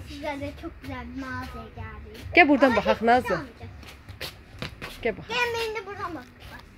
sizlerle çok güzel bir mağazaya geldik. Gel buradan Ama bakak hiçbir şey Nazlı. almayacağız. Gel bak. Gelmeyin de buradan bak.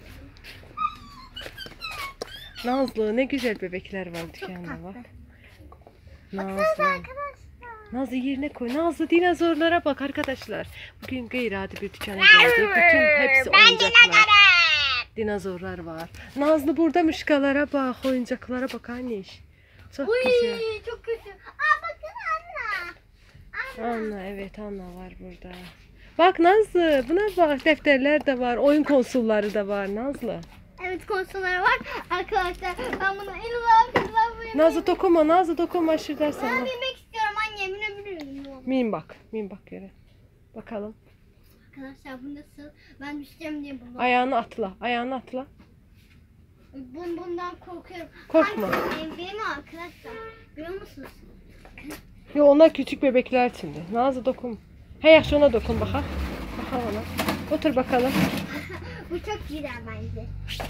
Nazlı ne güzel bebekler var Çok dükkanda bak. tatlı. Nazlı. Baksanıza arkadaşlar. Nazlı yerine koy. Nazlı dinozorlara bak arkadaşlar. Bugün gayri bir dükkana geldi. Bütün hepsi oyuncaklar. Dinozorlar var. Nazlı burada mışkalara bak, oyuncaklara bak anneş. Çok Uy, güzel. çok kötü. Aa bakın Anna. Anna evet Anna var burada. Bak Nazlı buna bak, defterler de var, oyun konsolları da var Nazlı. Evet konsolları var. Arkadaşlar ben bunu en uzak kızlar Nazlı dokunma, Nazlı dokunma aşırı dersen. Ben binmek istiyorum anne, binebiliyor muyum? Min bak yere. Bakalım. Arkadaşlar bu nasıl? Ben düşeceğim diye bunu. Ayağını atla. Bundan korkuyorum. Korkma. Benim arkadaşlar. Biliyor musunuz? Yo onlar küçük bebekler şimdi. Nazlı dokun. He yaxşı ona dokun bakalım. Bakalım ona. Otur bakalım. Bu çok güzel bence.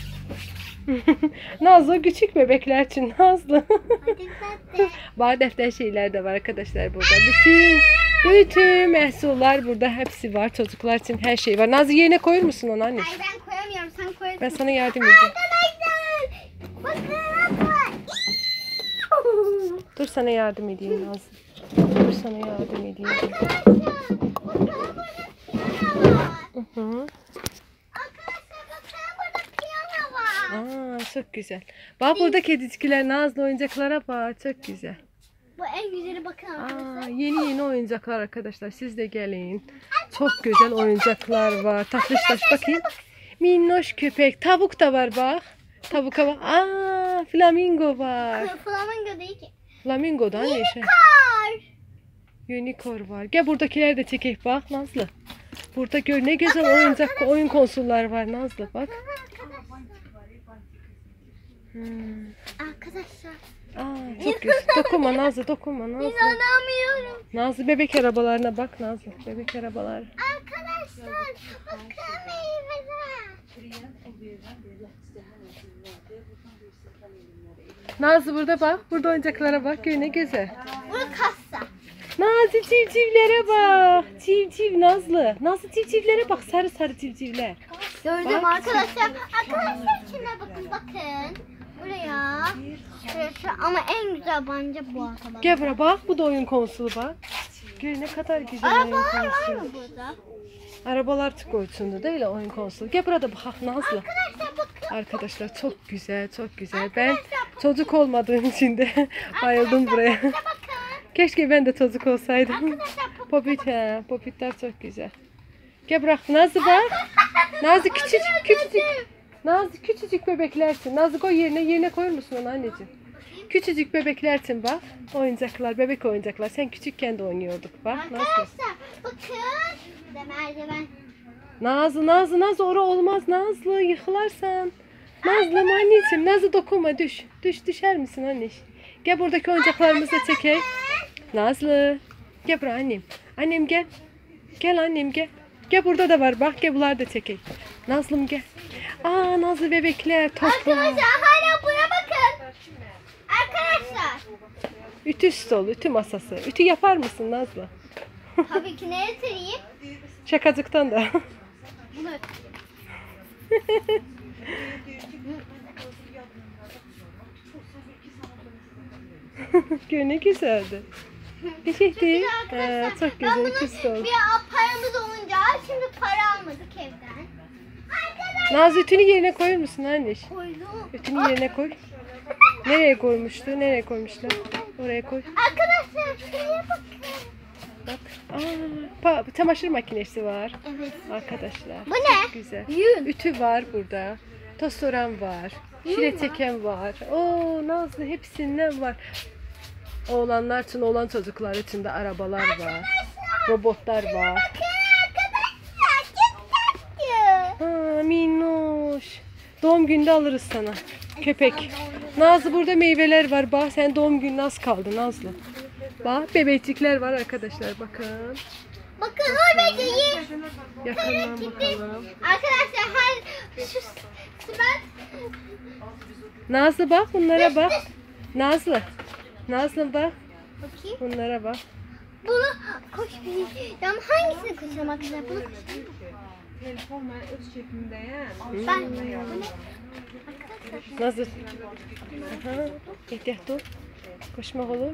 Nazlı küçük bebekler için Nazlı. Hadi zaten. Var defter şeyler de var arkadaşlar burada. Bütün məhsullar burada hepsi var. Çocuklar için her şey var. Nazlı yerine koyur musun onu anne? Ay ben koyamıyorum, sen koyarsın. Ben sana yardım edeyim. Arkadaşlar bakın abla. Dur sana yardım edeyim Nazlı. Dur sana yardım edeyim. Arkadaşlar bakın burada piyano var. Hı. Arkadaşlar bakın burada piyano var. Aa, çok güzel. Bak burada kedicikler, Nazlı oyuncaklara bak. Çok güzel. Bu en güzeli, bakın arkadaşlar. Aa, yeni oyuncaklar arkadaşlar. Siz de gelin. Çok güzel oyuncaklar var. Tatlış bakayım. Minnoş köpek. Tavuk da var bak. Tavuka bak. Aa, flamingo var. Flamingo değil ki. Flamingo da ne şey? Kar. Unicorn var. Gel buradakiler de çekek bak Nazlı. Burada gör ne güzel oyun konsollar var Nazlı bak. Arkadaşlar. Aa, çok güzel. Dokunma Nazlı, dokunma Nazlı. İnanamıyorum. Nazlı bebek arabalarına bak Nazlı. Bebek arabalar. Arkadaşlar bakın meyveler. Nazlı burada bak. Burada oyuncaklara bak. Gör ne güzel. Bu kassa. Nazlı civcivlere bak. Civciv Nazlı. Nazlı civcivlere bak. Sarı sarı civcivler. Gördüm Bak. arkadaşlar. Arkadaşlar içine bakın. Buraya. Şurası ama en güzel bence bu arkadaşlar. Gel buraya bak. Bu da oyun konsolu bak. Gör ne kadar güzel oyun Arabalar var konsolu. mı burada? Arabalar tıkoyçundu değil oyun konsolu. Gel burada bak Nazlı. Arkadaşlar bakın. Arkadaşlar çok güzel, çok güzel. Ben çocuk olmadığım için de bayıldım buraya. Bakın. Keşke ben de çocuk olsaydım. Arkadaşlar Popit he, popitler çok güzel. Gel bırak Nazlı bak. Nazlı küçücük. Nazlı küçücük bebeklersin. Nazlı koy yerine koyur musun onu anneciğim? Küçücük bebeklersin bak. Oyuncaklar, bebek oyuncaklar. Sen küçükken de oynuyorduk bak. Nazlı. Arkadaşlar bakın. Burada merdiven. Nazlı ora olmaz Nazlı yıkılarsan. Nazlı anneciğim Nazlı dokunma düşer misin anne? Gel buradaki oyuncaklarımızı da çekeyim. Nazlı gel buraya annem. Annem gel. Gel annem gel. Gel burada da var bak gel bunları da çekeyim. Nazlım gel. Aa Nazlı bebekler topla. Arkadaşlar hala buraya bakın. Arkadaşlar. Ütü stolu, ütü masası. Ütü yapar mısın Nazlı? Tabii ki nereye sereyim? Şakacıktan da. Bunu Gör ne güzeldi. Bir şey değil. arkadaşlar. Çok Ben güzel bunu ütü stolu. bir paramız olunca şimdi para almadık evden. Arkadaşlar Nazlı ütünü yerine koyur musun anne? koydum. Ütünü yerine koy. Nereye koymuştu? Nereye koymuşlar? Oraya koy. Arkadaşlar şuraya bakın. Bak. Çamaşır makinesi var. Evet. Arkadaşlar. Bu ne? Çok güzel. Yün. Ütü var burada. Tostoran var. Şile çeken var. Oo Nazlı hepsinden var. Oğlanlar için, oğlan çocuklar için de arabalar var. Robotlar var. Bakın arkadaşlar çok tatlı. Ha minnoş. Doğum günde alırız sana. Köpek. Nazlı burada meyveler var. Bak sen doğum gününe az kaldı Nazlı. Bak bebekçikler var arkadaşlar bakın. Bakın o bebeği. Yakından bakalım. Arkadaşlar şu ben Nazlı bak bunlara bak. Nazlı. Nazlı bak. bakayım. Bunlara bak. Bunu koş bir. Ya hangisini koşamak güzel? Bunu koş. Telefon ben öz çekimdeyim. Ben bunu Nazlı. Aha. Ehtiyatlı ol. Koşmak olur.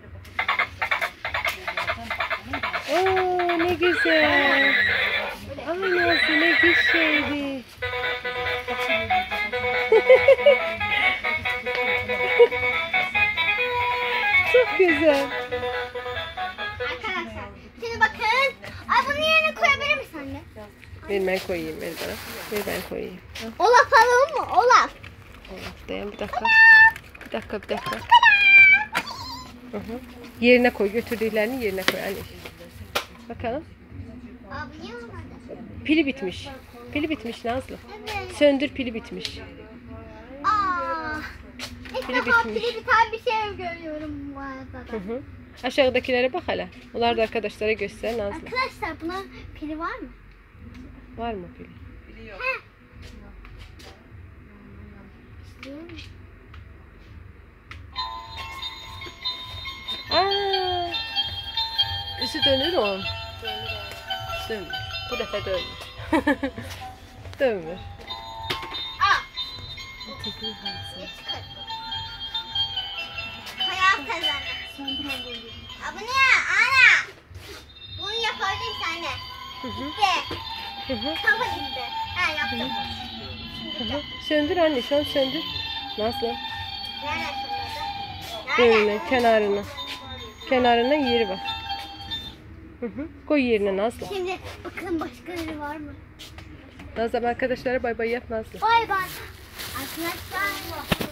Oo ne güzel. Ay Nazlı ne güzel şeydi. Çok güzel. arkadaşlar. Şimdi bakın. Ay bunu yerine koyabilir misin anne? Ver ben koyayım. Ver bana. Ver ben koyayım. Al. Olaf alalım mı? Olaf. Olaf dayan bir dakika. Bir dakika bir dakika. Hı hı. Yerine koy. Götürdüklerini yerine koy anne. Bakalım. Abi niye olmadı? Pili bitmiş. Pili bitmiş Nazlı. Evet. Söndür pili bitmiş. Aa. İlk Pili defa bitmiş. pili biten bir şey görüyorum bu arada. Hı hı. Aşağıdakilere bak hele. Onlar da arkadaşlara göster Nazlı. Arkadaşlar bunun pili var mı? Var mı pili? Aa, üstü dönür o. Dönmür. Bu defa dönmür. Dönmür. Aa. Tekniği hangisi? Hayat kazandı. Abi ne? Ana. Bunu yapabilirsin anne. Hı hı. Gitti. Hı hı. Kafa gitti. Ha yaptım. Hı hı. Söndür anne şu an söndür. Nazlı. Nerede şunları? Böyle kenarına. Kenarına yeri var. Hı hı. Koy yerine Nazlı. Şimdi bakalım başkaları var mı? Nazlı arkadaşlara bay bay yap Nazlı. Bay bay. Arkadaşlar